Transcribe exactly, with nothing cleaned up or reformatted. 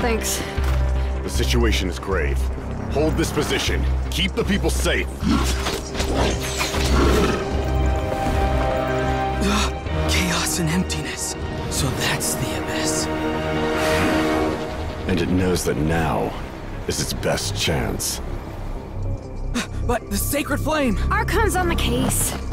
thanks. The situation is grave. Hold this position. Keep the people safe. Chaos and emptiness. So that's the Abyss. And it knows that now is its best chance. But the Sacred Flame! Archon's on the case.